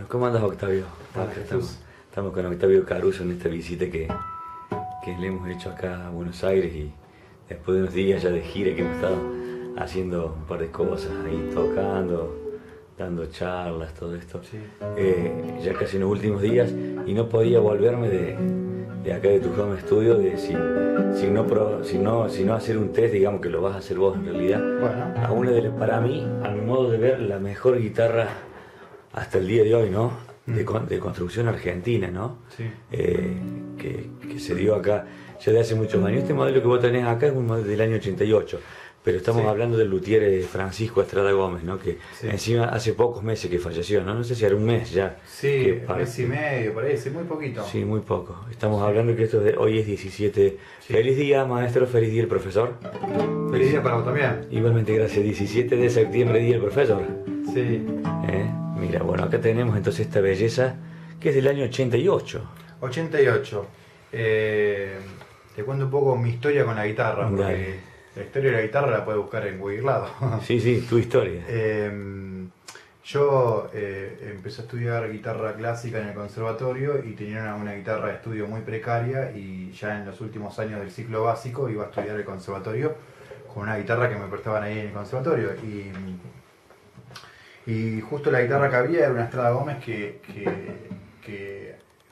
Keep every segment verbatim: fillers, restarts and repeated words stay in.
¿cómo andas, Octavio? Hola, Acá Jesús. estamos, estamos con Octavio Caruso en esta visita que, que le hemos hecho acá a Buenos Aires, y después de unos días ya de gira que hemos estado haciendo un par de cosas ahí, tocando, dando charlas, todo esto. Sí. Eh, ya casi en los últimos días, y no podía volverme de, de acá de tu home studio de, sin, sin, no pro, sin, no, sin no hacer un test, digamos que lo vas a hacer vos en realidad, Bueno. a una de las, para mí, a mi modo de ver, la mejor guitarra hasta el día de hoy, ¿no? De, con- de construcción argentina, ¿no? Sí. Eh, que, que se dio acá ya de hace muchos años. Este modelo que vos tenés acá es un modelo del año ochenta y ocho, pero estamos Sí. hablando del luthier eh, Francisco Estrada Gómez, ¿no? Que Sí. encima hace pocos meses que falleció, ¿no? No sé si era un mes ya. Sí, que un par- mes y medio, parece, muy poquito. Sí, muy poco. Estamos hablando que esto es de, hoy es diecisiete. Sí. Feliz día, maestro, feliz día el profesor. Feliz día para vos también. Igualmente, gracias. diecisiete de septiembre, día del profesor. Sí. ¿Eh? Mira, bueno, acá tenemos entonces esta belleza que es del año ochenta y ocho. ochenta y ocho. Eh, te cuento un poco mi historia con la guitarra, porque Dale. la historia de la guitarra la puedes buscar en cualquier lado. Sí, sí, tu historia. Eh, yo eh, empecé a estudiar guitarra clásica en el conservatorio y tenía una, una guitarra de estudio muy precaria, y ya en los últimos años del ciclo básico iba a estudiar el conservatorio con una guitarra que me prestaban ahí en el conservatorio. Y, y justo la guitarra que había era una Estrada Gómez que, que, que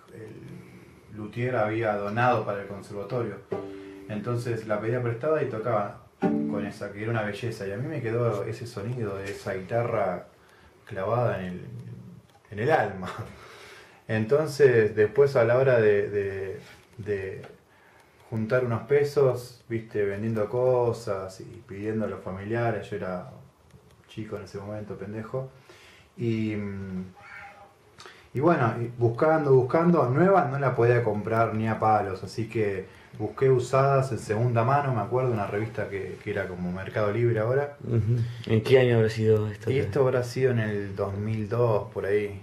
el luthier había donado para el conservatorio. Entonces la pedía prestada y tocaba con esa, que era una belleza. Y a mí me quedó ese sonido de esa guitarra clavada en el, en el alma. Entonces después, a la hora de, de, de juntar unos pesos, viste, vendiendo cosas y pidiendo a los familiares, yo era chico en ese momento, pendejo, y, y bueno, y buscando, buscando, nuevas no la podía comprar ni a palos, así que busqué usadas en segunda mano, me acuerdo, una revista que, que era como Mercado Libre ahora. Ujú. ¿En qué año habrá sido esto? Y esto habrá sido en el dos mil dos, por ahí.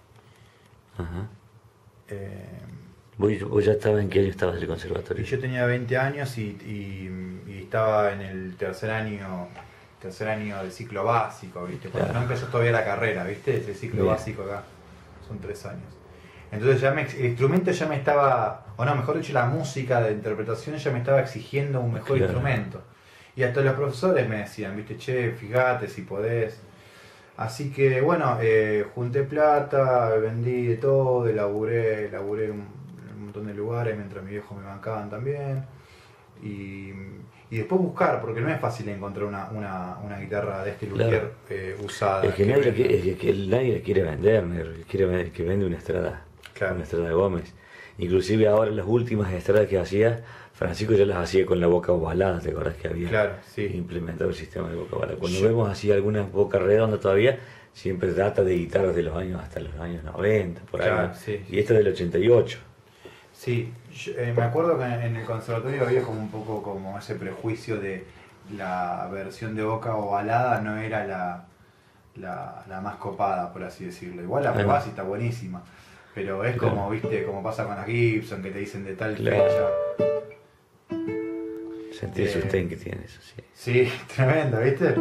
Ajá. Eh, ¿Vos, vos ya estabas en qué año estabas del y conservatorio? yo tenía veinte años y, y- y estaba en el tercer año tercer año del ciclo básico, ¿viste? Cuando Claro. no empezó todavía la carrera, ¿viste? Ese ciclo Bien. básico acá son tres años. Entonces ya me, ex- el instrumento ya me estaba, o no, mejor dicho, la música de interpretación ya me estaba exigiendo un mejor Claro. instrumento. Y hasta los profesores me decían, ¿viste? Che, fíjate si podés. Así que bueno, eh, junté plata, vendí de todo, laburé, laburé en un, en un montón de lugares mientras mi viejo me bancaban también. Y, y después buscar, porque no es fácil encontrar una, una, una guitarra de este luthier Claro. eh, usada. Es que, que nadie, venda. quiere- es que nadie le quiere vender, me- quiere vender- que vende una Estrada, Claro. una Estrada Gómez. Inclusive ahora las últimas Estradas que hacía, Francisco ya las hacía con la boca ovalada, ¿te acordás que había Claro, sí. implementado el sistema de boca ovalada? Cuando Yo- vemos así algunas boca redonda todavía, siempre data de guitarras de los años hasta los años noventa, por ahí. Claro, ¿no? sí. Y esta del ochenta y ocho. Sí, yo, eh, me acuerdo que en el conservatorio había como un poco como ese prejuicio de la versión de boca ovalada no era la, la, la más copada, por así decirlo. Igual la Ajá. probás y está buenísima, pero es Claro. como, viste, como pasa con las Gibson, que te dicen de tal Claro. fecha. Sentí el Eh, sostén que tiene eso, sí. Sí, tremendo, ¿viste?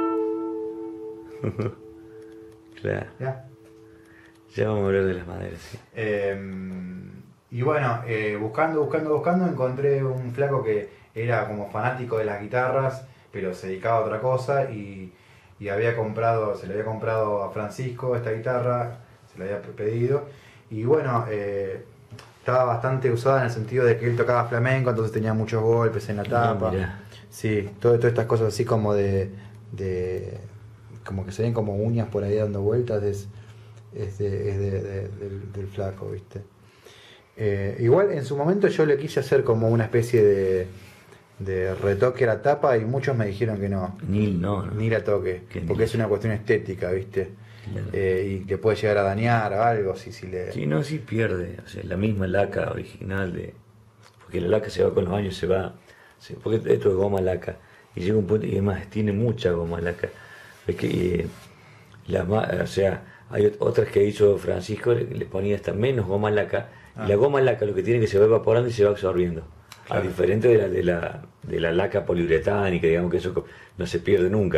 Claro. Ya. Ya vamos a hablar de las maderas, sí. Eh, y bueno, eh, buscando, buscando, buscando, encontré un flaco que era como fanático de las guitarras, pero se dedicaba a otra cosa, y, y había comprado, se le había comprado a Francisco esta guitarra, se la había pedido, y bueno, eh, estaba bastante usada en el sentido de que él tocaba flamenco, entonces tenía muchos golpes en la tapa. Ah, mirá. Sí, todo- todas estas cosas así como de, de como que se ven como uñas por ahí dando vueltas, es, es, de- es de- de- del, del flaco, ¿viste? Eh, igual en su momento yo le quise hacer como una especie de, de retoque a la tapa, y muchos me dijeron que no, Ni, no, no. ni la toque, Que ni. porque es una cuestión estética, ¿viste? Claro. Eh, y te puede llegar a dañar o algo, si, si le... Sí, no, sí pierde, o sea, la misma laca original de... Porque la laca se va con los años, se va... se- porque esto es goma laca, y llega un punto, y además tiene mucha goma laca. Es que, eh, la ma- o sea, hay ot- otras que hizo Francisco, le, le ponía hasta menos goma laca, Ah. y la goma laca lo que tiene es que se va evaporando y se va absorbiendo. A Claro. diferente de la, de la, de la laca poliuretánica, digamos que eso co- no se pierde nunca.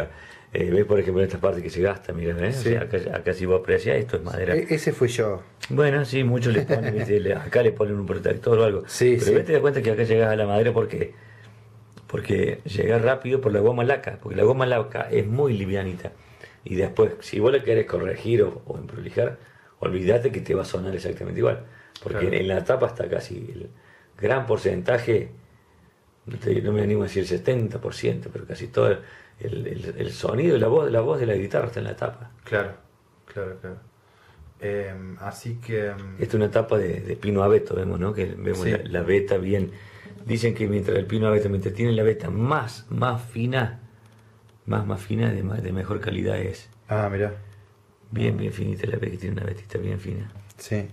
Eh, ¿Ves, por ejemplo, en esta parte que se gasta? Mira, ¿ves? Sí. O sea, acá, acá si vos apreciás, esto es madera. E- ese fui yo. Bueno, sí, muchos le ponen, ¿viste? Le- acá le ponen un protector o algo. Sí, Pero sí. ves, te das cuenta que acá llegas a la madera porque, porque llegas rápido por la goma laca, porque la goma laca es muy livianita. Y después, si vos la querés corregir o, o emprolijar, olvídate que te va a sonar exactamente igual. Porque Claro. en la tapa está casi el gran porcentaje, no, te- no me animo a decir setenta por ciento, pero casi todo el, el- el sonido y la voz, la voz de la guitarra está en la tapa. Claro, claro, claro. Em, así que... em, Esta es una tapa de, de pino abeto, vemos, ¿no? Que vemos Sí. la, la veta bien. Dicen que mientras el pino abeto, mientras tiene la veta más, más fina, más, más fina, de, más- de mejor calidad es. Ah, mirá. Bien, bien finita la ve que tiene una vetita bien fina. Sí.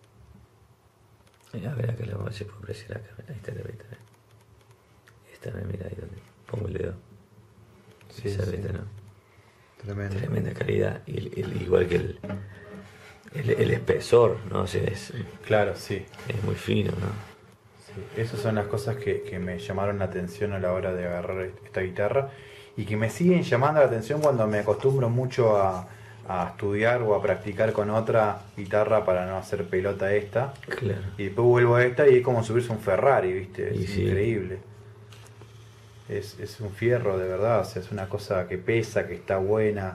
A ver, acá la vamos a hacer por apreciar acá. Ahí está la veta. ¿eh? Esta, mira ahí donde pongo el dedo. Sí, Esa sí. veta, ¿no? Tremendo. Tremenda calidad. Y el- el- igual que el, el, el espesor, ¿no? O sea, es, Claro, sí. es muy fino, ¿no? Sí, esas son las cosas que, que me llamaron la atención a la hora de agarrar esta guitarra y que me siguen llamando la atención cuando me acostumbro mucho a, a estudiar o a practicar con otra guitarra para no hacer pelota esta. Claro. Y después vuelvo a esta y es como subirse a un Ferrari, ¿viste? Es Y sí. increíble. Es, es un fierro de verdad, o sea, es una cosa que pesa, que está buena.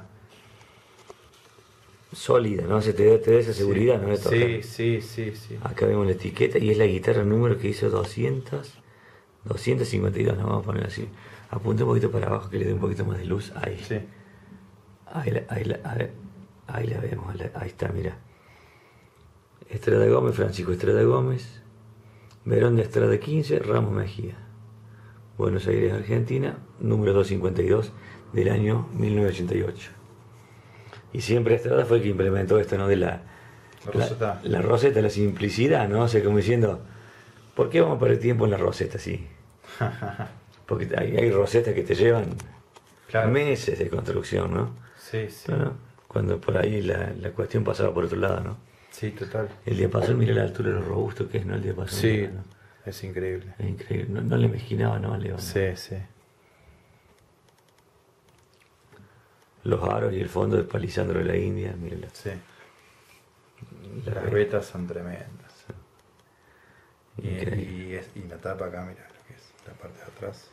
Sólida, ¿no? Se te da, te da esa seguridad, ¿no? De tocar. Sí, sí, sí, sí. Acá vemos la etiqueta y es la guitarra número que hizo doscientos, doscientos cincuenta y dos, nos vamos a poner así. Apunte un poquito para abajo que le dé un poquito más de luz. Ahí. Sí. Ahí, la, ahí, la, ahí, ahí la vemos, la- ahí está, mira. Estrada Gómez, Francisco Estrada Gómez, Verón de Estrada quince, Ramos Mejía. Buenos Aires, Argentina, número doscientos cincuenta y dos del año mil novecientos ochenta y ocho. Y siempre Estrada fue el que implementó esto, ¿no? De la, La roseta. La, la roseta, la simplicidad, ¿no? O sea, como diciendo, ¿por qué vamos a perder tiempo en la roseta así? Porque hay, hay rosetas que te llevan Claro. meses de construcción, ¿no? Sí, sí. Bueno, cuando por ahí la, la cuestión pasaba por otro lado, ¿no? Sí, total. El diapasón, mira la altura de lo robusto que es, ¿no? El diapasón. Sí, ¿no? es increíble. Es increíble. No, no le mezquinaba, no, León. Sí, sí. Los aros y el fondo de Palisandro de la India, mírala. Sí. La Las ve- vetas son tremendas. Y, Increíble. y, es- y la tapa acá, mira lo que es la parte de atrás.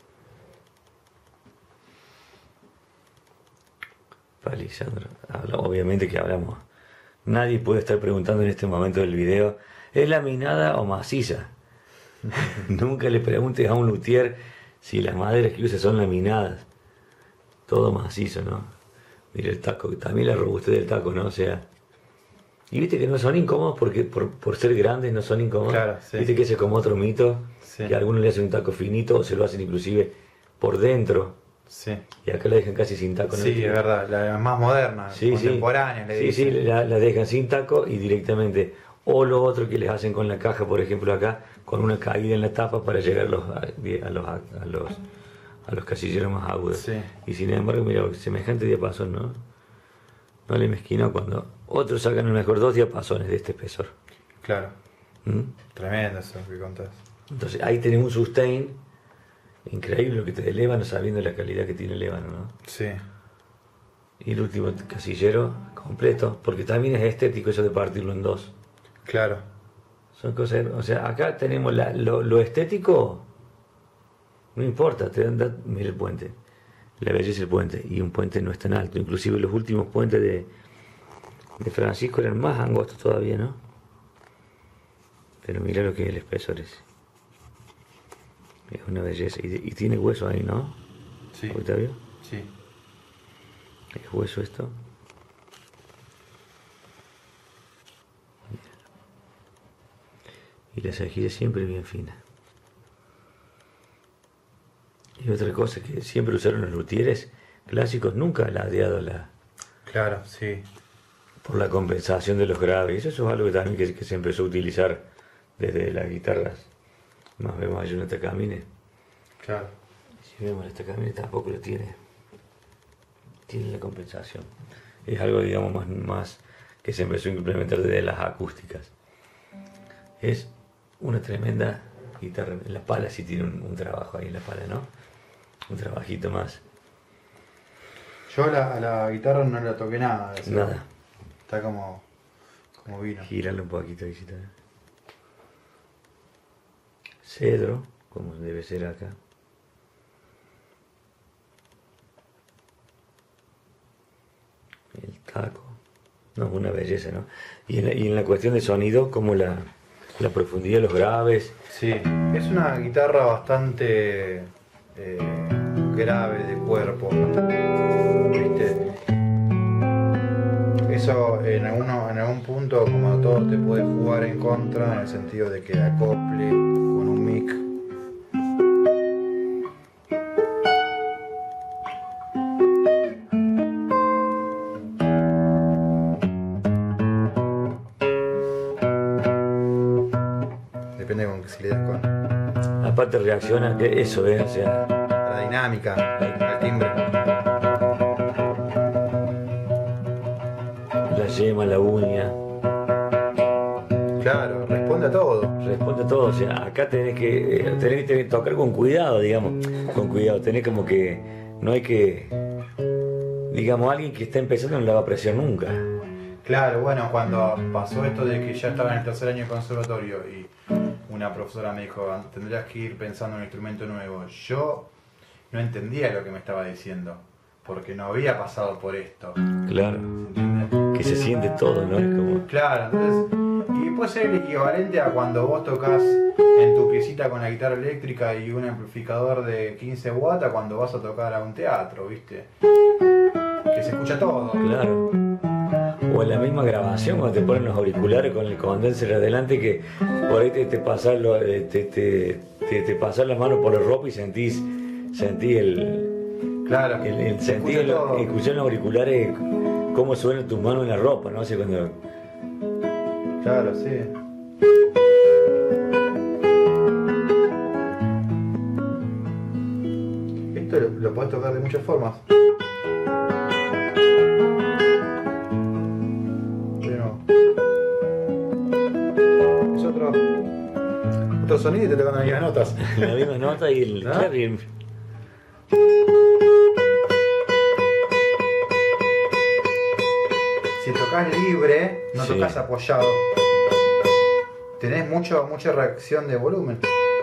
Palisandro. Habla- obviamente que hablamos. Nadie puede estar preguntando en este momento del video, ¿es laminada o maciza? Nunca le preguntes a un luthier si las maderas que usa son laminadas. Todo macizo, ¿no? Mira el taco, también la robustez del taco, ¿no? O sea. Y viste que no son incómodos porque por, por ser grandes no son incómodos. Claro, sí. Viste que ese es como otro mito, Sí. que a algunos le hacen un taco finito o se lo hacen inclusive por dentro. Sí. Y acá la dejan casi sin taco. ¿no? Sí, es verdad. La más moderna, Sí, contemporánea, le sí, sí, dicen. sí, la, la dejan sin taco y directamente. O lo otro que les hacen con la caja, por ejemplo acá, con una caída en la tapa para llegar a los, a, a los, a los, a los casilleros más agudos. Sí. Y sin embargo, mira, semejante diapasón, ¿no? No le mezquino cuando otros sacan a lo mejor dos diapasones de este espesor. Claro. ¿Mm? Tremendo eso que contás. Entonces ahí tenés un sustain increíble lo que te da el ébano sabiendo la calidad que tiene el ébano, ¿no? Sí. Y el último casillero completo, porque también es estético eso de partirlo en dos. Claro. Son cosas, o sea, acá tenemos la- lo, lo estético, no importa, te dan, da- mira el puente, la belleza del puente, y un puente no es tan alto, inclusive los últimos puentes de, de Francisco eran más angostos todavía, ¿no? Pero mira lo que es el espesor ese. Es una belleza, y, y tiene hueso ahí, ¿no? Sí. Octavio, Sí. ¿es hueso esto? Y la cejilla siempre bien fina. Y otra cosa que siempre usaron los luthieres clásicos, nunca ladeado la, Claro, sí. por la compensación de los graves. Eso es algo que también que, que se empezó a utilizar desde las guitarras. Más vemos ahí una tacamine. Claro. Si vemos la tacamine tampoco lo tiene. Tiene la compensación. Es algo, digamos, más, más que se empezó a implementar desde las acústicas. Es una tremenda guitarra. La pala sí tiene un, un trabajo ahí en la pala, ¿no? Un trabajito más. Yo a la, a la guitarra no la toqué nada. Eso. Nada. Está como, como vino. Girarle un poquito, visita. Cedro, como debe ser acá. El taco. No, una belleza, ¿no? Y en la, y en la cuestión de sonido, como la, la profundidad de los graves. Sí, es una guitarra bastante eh, grave de cuerpo, ¿viste? Eso en, alguno, en algún punto, como todo, te puede jugar en contra, en el sentido de que acople con un mic. Depende con que si le das con... Aparte reacciona, que eso es, o sea... la dinámica, el timbre. La yema, la uña. Claro, responde a todo. Responde a todo, o sea, acá tenés que, eh, tenés que tocar con cuidado, digamos, con cuidado, tenés como que, no hay que, digamos, alguien que está empezando no le va a presión nunca. Claro, bueno, cuando pasó esto de que ya estaba en el tercer año de conservatorio y una profesora me dijo, tendrías que ir pensando en un instrumento nuevo, yo no entendía lo que me estaba diciendo, porque no había pasado por esto. Claro, ¿Entiendes? que se siente todo, ¿no? Es como... Claro, entonces, y puede ser el equivalente a cuando vos tocas en tu piecita con la guitarra eléctrica y un amplificador de quince watts a cuando vas a tocar a un teatro, ¿viste? Que se escucha todo. Claro. O en la misma grabación, cuando te ponen los auriculares con el condenser adelante, que por ahí te, te pasas lo, te, te, te, te pasas las manos por la ropa y sentís, sentís el... Claro, el, el se sentir, escucha todo. escuchar en los auriculares cómo suenan tus manos en la ropa, ¿no? Así cuando... Claro, sí. Esto lo, lo podés tocar de muchas formas. Bueno. Es otro, otro sonido y te tocan las mismas notas. La misma nota y el... ¿No? Claro, y el- Si tocas libre, no Sí. tocas apoyado. Tenés mucho, mucha reacción de volumen.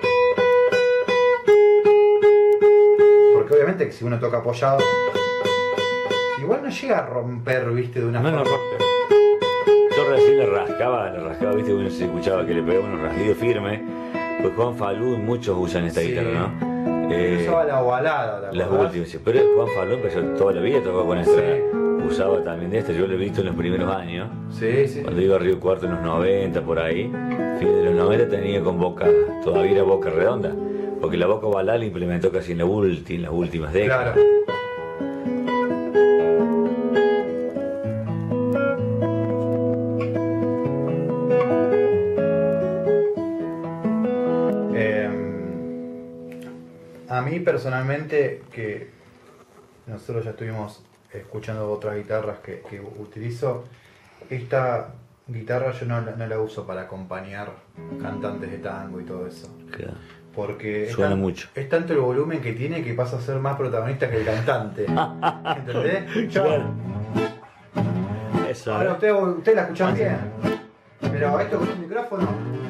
Porque obviamente que si uno toca apoyado, igual no llega a romper, viste, de una No, no forma. rompe. Yo recién le rascaba, le rascaba, viste, uno se escuchaba que le pegaba unos rasguidos firmes. Pues Juan Falú, muchos usan esta Sí. guitarra, ¿no? Eh, Usaba la ovalada, ¿te las acordás? últimas, sí. Pero Juan Falú empezó toda la vida, tocó con esta. Sí. Usaba también de esta, yo lo he visto en los primeros años. Sí, sí. Cuando iba a Río Cuarto en los noventa, por ahí, fines de los noventa tenía con boca, todavía era boca redonda, porque la boca ovalada la implementó casi en, la ulti, en las últimas décadas. Claro. Eh, a mí personalmente, que nosotros ya estuvimos escuchando otras guitarras que, que utilizo, esta guitarra yo no, la- no la uso para acompañar cantantes de tango y todo eso. Claro. Porque es, Suena tan- mucho. es tanto el volumen que tiene que pasa a ser más protagonista que el cantante. ¿Entendés? Yo- Claro. Eso, Ahora ¿eh? ustedes usted la escuchan bien. Pero esto con un micrófono.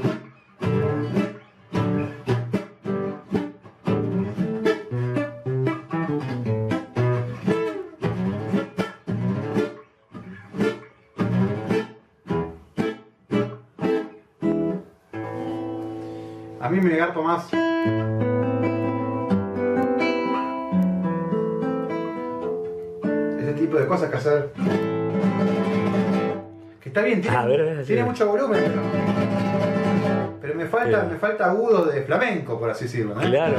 A mí me garpa más. Ese tipo de cosas que hacer. Que está bien, tiene, A ver, a ver, tiene sí. mucho volumen, pero. Pero me falta, Pero- me falta agudo de flamenco, por así decirlo, ¿no? Claro.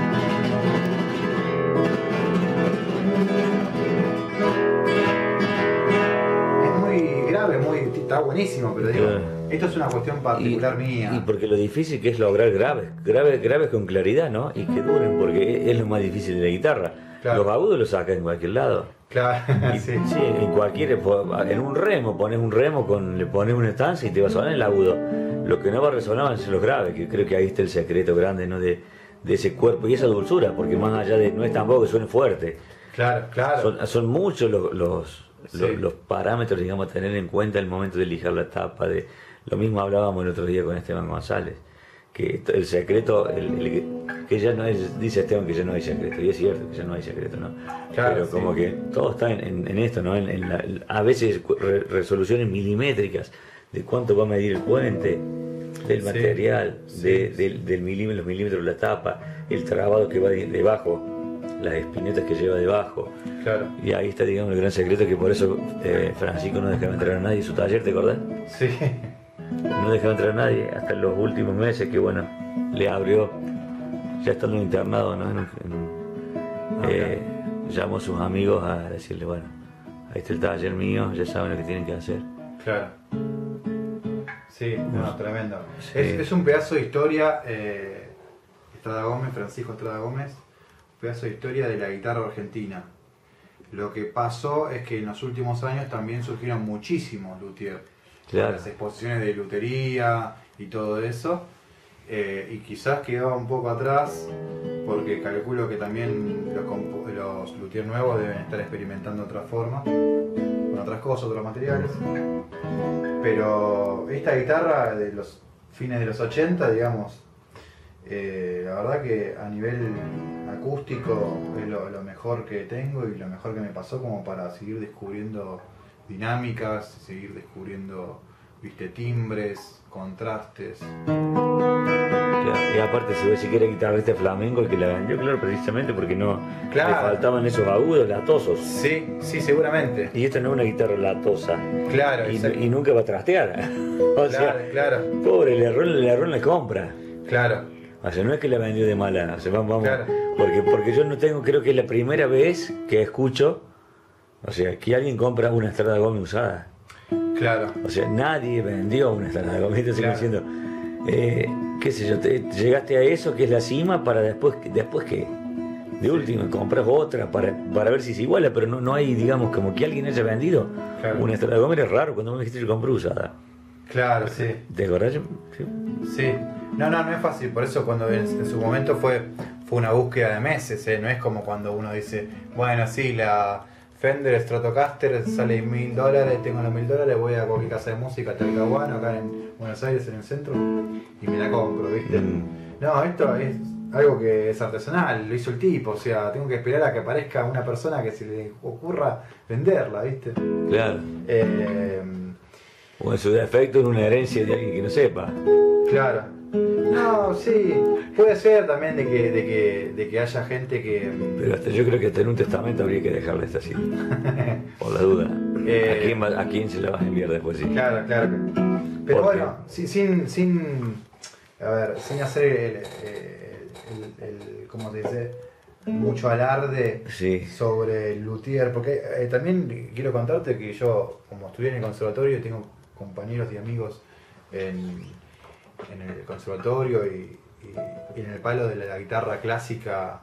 Es muy grave, muy, está buenísimo, pero digo, Claro. esto es una cuestión particular mía. Y porque lo difícil que es lograr graves, graves, graves con claridad, ¿no? Y que duren, porque es lo más difícil de la guitarra. Claro. Los agudos los sacas en cualquier lado. Claro, Y- sí. sí, en cualquier, en un remo, pones un remo, con, le pones una estancia y te va a sonar el agudo. Lo que no va a resonar van a ser los graves, que creo que ahí está el secreto grande, ¿no? De, de ese cuerpo y esa dulzura, porque más allá de, no es tampoco que suene fuerte, Claro, claro. Son, son muchos los, los, Sí. los, los parámetros, digamos, a tener en cuenta el momento de lijar la tapa. De, lo mismo hablábamos el otro día con Esteban González, que esto- el secreto, el, el- que ya no es, dice Esteban que ya no hay secreto, y es cierto que ya no hay secreto, ¿no? Claro, Pero sí. como que todo está en, en- en esto, ¿no? En, en la- a veces cu- re- resoluciones milimétricas de cuánto va a medir el puente, del Sí, material, sí. de- del, del milímetro, los milímetros de la tapa, el trabado que va de- debajo, las espinetas que lleva debajo. Claro. Y ahí está, digamos, el gran secreto, que por eso eh, Francisco no dejaba entrar a nadie en su taller, ¿te acordás? Sí. No dejaba entrar a nadie hasta los últimos meses que, bueno, le abrió, ya estando internado, ¿no? En un- en un- eh, llamó a sus amigos a decirle, bueno, ahí está el taller mío, ya saben lo que tienen que hacer. Claro. Sí, no, tremendo. Sí. Es, es un pedazo de historia, eh, Estrada Gómez, Francisco Estrada Gómez, un pedazo de historia de la guitarra argentina. Lo que pasó es que en los últimos años también surgieron muchísimos luthier. Claro. Las exposiciones de lutería y todo eso. eh, y quizás quedaba un poco atrás porque calculo que también los, compo- los luthier nuevos deben estar experimentando otra forma, con otras cosas, otros materiales. Pero esta guitarra de los fines de los ochenta, digamos, eh, la verdad que a nivel acústico es lo, lo mejor que tengo y lo mejor que me pasó como para seguir descubriendo dinámicas, seguir descubriendo, viste, timbres, contrastes. Claro, y aparte, si vos si querés guitarrista flamenco, el que la vendió, claro, precisamente porque no Claro. le faltaban esos agudos latosos. Sí, sí, seguramente. Y esta no es una guitarra latosa. Claro, Y, exacto. y nunca va a trastear. O sea, Claro, claro, pobre, le erró, le erró en la compra. claro. O sea, no es que la vendió de mala. O sea, vamos, vamos. Claro. Porque, porque yo no tengo, creo que es la primera vez que escucho, o sea, que alguien compra una Estrada Gómez usada. Claro. O sea, nadie vendió una Estrada Gómez. Entonces, Claro. como diciendo, eh, qué sé yo, te- llegaste a eso, que es la cima, para después, después que, de última, compras otra para, para ver si se iguala, pero no, no hay, digamos, como que alguien haya vendido Claro. una Estrada Gómez. Es raro cuando me dijiste yo compré usada. Claro, sí. ¿Te acordás? Yo- sí. Sí, no, no, no es fácil, por eso cuando en, en su momento fue, fue una búsqueda de meses, ¿eh? No es como cuando uno dice, bueno, sí, la Fender Stratocaster sale mil dólares, tengo los mil dólares, voy a cualquier casa de música, Talcahuano, acá en Buenos Aires, en el centro, y me la compro, ¿viste? Mm. No, esto es algo que es artesanal, lo hizo el tipo, o sea, tengo que esperar a que aparezca una persona que se le ocurra venderla, ¿viste? Claro. Eh, O en su defecto en una herencia de alguien que no sepa. Claro. No, sí, puede ser también de que, de que, de que haya gente que... Pero hasta yo creo que hasta en un testamento habría que dejarle esta así. Por la duda. Eh, ¿A, quién va- ¿A quién se la vas a enviar después? Sí. Claro, claro. Pero ¿Por qué? bueno, sin, sin, sin, a ver, sin hacer el, el, el, el- ¿cómo se dice? Mucho alarde Sí. sobre el luthier, porque eh, también quiero contarte que yo, como estudié en el conservatorio, tengo compañeros y amigos en, en el conservatorio y, y- y en el palo de la, la guitarra clásica.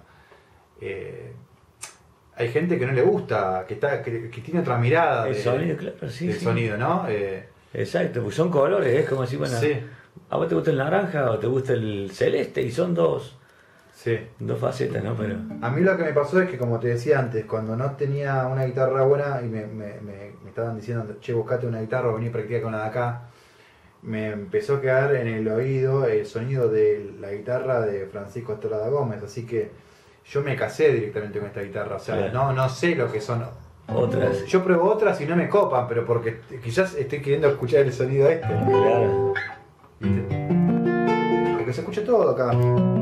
eh, hay gente que no le gusta, que está que, que tiene otra mirada El de- sonido, claro, sí. del sí. sonido, ¿no? Eh, Exacto, pues son colores, es como si, bueno, Sí. a vos te gusta el naranja o te gusta el celeste y son dos, sí. dos facetas, ¿no? Pero. A mí lo que me pasó es que, como te decía antes, cuando no tenía una guitarra buena y me, me- me- me estaban diciendo, che, buscate una guitarra o vení a practicar con la de acá, me empezó a quedar en el oído el sonido de la guitarra de Francisco Estrada Gómez, así que yo me casé directamente con esta guitarra, o sea, Claro. no, no sé lo que son. Otras. Yo pruebo otras y no me copan, pero porque quizás estoy queriendo escuchar el sonido este, Claro. ¿viste? Porque se escucha todo acá.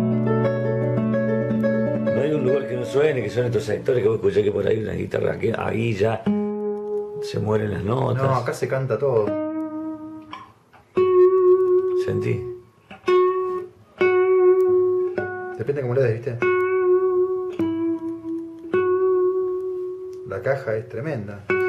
No hay un lugar que no suene, que son estos sectores que vos escuchás que por ahí una guitarra, que ahí ya se mueren las notas. No, acá se canta todo. Sentí. Depende cómo le des, ¿viste? La caja es tremenda, Sí.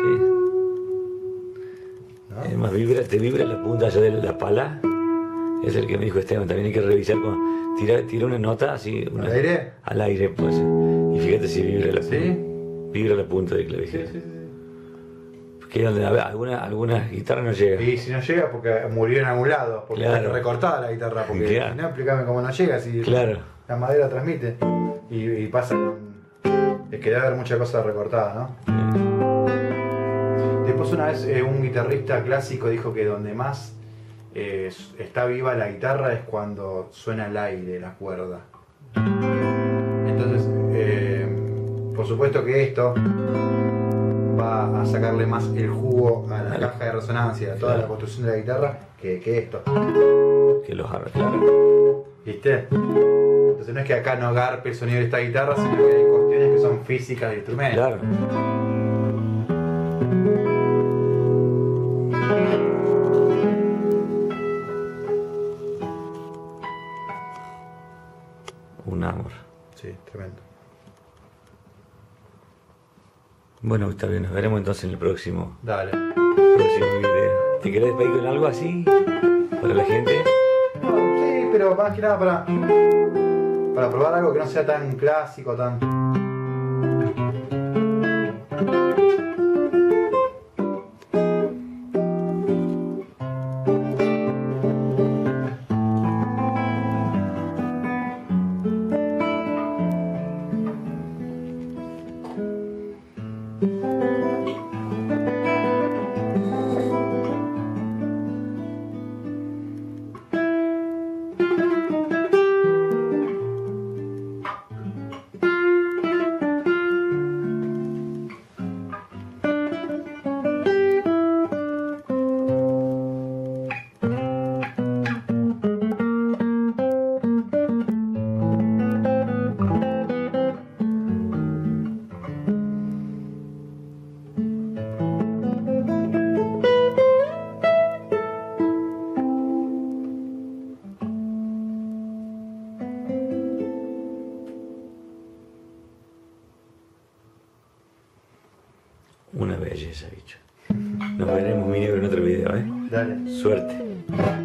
¿no? Además, vibra, te vibra la punta allá de la pala. Es el que me dijo Esteban. También hay que revisar con. Tira, tira una nota así. Una, ¿Al aire? Al aire, pues. Y fíjate si vibra la punta. ¿Sí? Vibra la punta de clavijera. Que donde a ver, alguna, algunas guitarras no llegan. Y si no llega, porque murió en algún lado, porque Claro. está recortada la guitarra, porque Claro. si no, explícame cómo no llega, si Claro. la madera transmite. Y, y pasa con, Es que debe haber mucha cosa recortada, ¿no? Después una vez eh, un guitarrista clásico dijo que donde más eh, está viva la guitarra es cuando suena el aire, la cuerda. Entonces, eh, por supuesto que esto va a sacarle más el jugo a la caja de resonancia, a toda la construcción de la guitarra, que, que esto. Que los arregla, claro. ¿Viste? Entonces no es que acá no garpe el sonido de esta guitarra, sino que hay cuestiones que son físicas del instrumento. Claro. Un amor. Sí, tremendo. Bueno, está bien, nos veremos entonces en el próximo, Dale. próximo video. ¿Te querés despedir con algo así? Para la gente. No, sí, pero más que nada para, para probar algo que no sea tan clásico, tan... Una belleza, bicho. Nos veremos, mi negro, en otro video, ¿eh? Dale. Suerte.